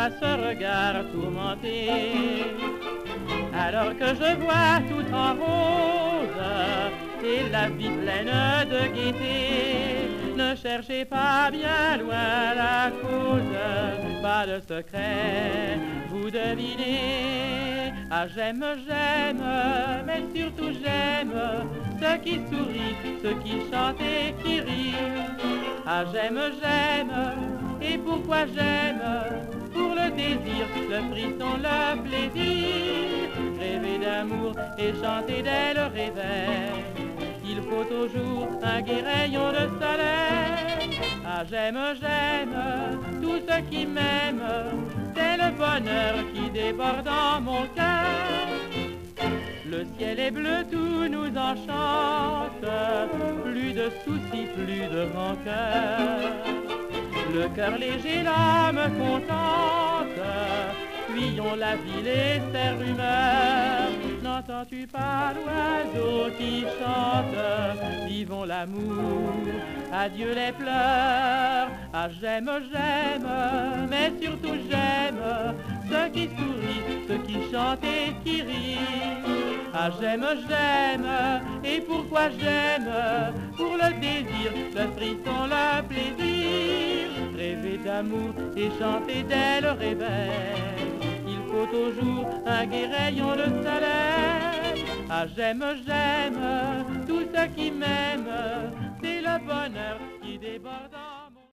à ce regard tourmenté. Alors que je vois tout en rose et la vie pleine de gaieté, ne cherchez pas bien loin la cause, pas de secret, vous devinez. Ah j'aime, j'aime, mais surtout j'aime ceux qui sourient, ceux qui chantent et qui rient. Ah j'aime, j'aime, et pourquoi j'aime? Pour le désir, le frisson, le plaisir, rêver d'amour et chanter dès le réveil. Il faut toujours un gai rayon de soleil. Ah j'aime, j'aime, tout ce qui m'aime, c'est le bonheur qui déborde en mon cœur. Le ciel est bleu, tout nous enchante, plus de soucis, plus de rancœur. Le cœur léger, l'âme contente, fuyons la ville et ses rumeurs. N'entends-tu pas l'oiseau qui chante? Vivons l'amour, adieu les pleurs. Ah j'aime, j'aime, mais surtout j'aime ceux qui sourient, ceux qui chantent et qui rient. Ah j'aime, j'aime, et pourquoi j'aime? Pour le désir, le frisson, le plaisir, rêver d'amour et chanter dès le réveil. Il faut toujours un gai rayon de soleil. Ah j'aime, j'aime, tout ce qui m'aime, c'est le bonheur qui déborde.